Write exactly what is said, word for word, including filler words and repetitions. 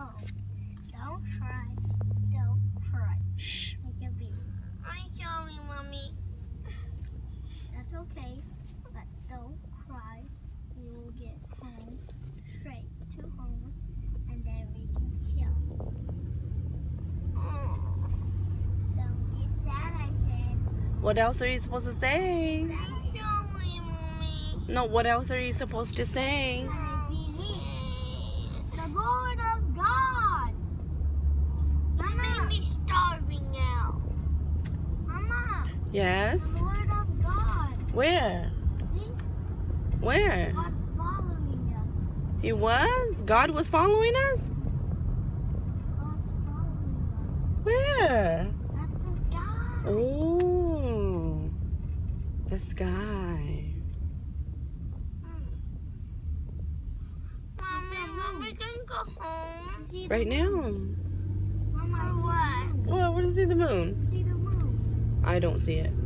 home. Don't cry. Don't cry. Shh. Make a baby. I'm sorry, Mommy. That's okay, but don't cry. We will get home straight to home, and then we can chill. Oh. Don't get sad, I said. What else are you supposed to say? I'm sorry, Mommy. No, what else are you supposed to say? The Lord of God. You made me starving now. Mama. Yes? The Lord of God. Where? See? Where? Was following us. He was? God was following us? God's following Where? us. At the sky. Oh, the sky. Mommy, when we can go home? See the Right now. moon? Mama, Or I see what? the moon. Well, where do you see the moon? See the moon. I don't see it.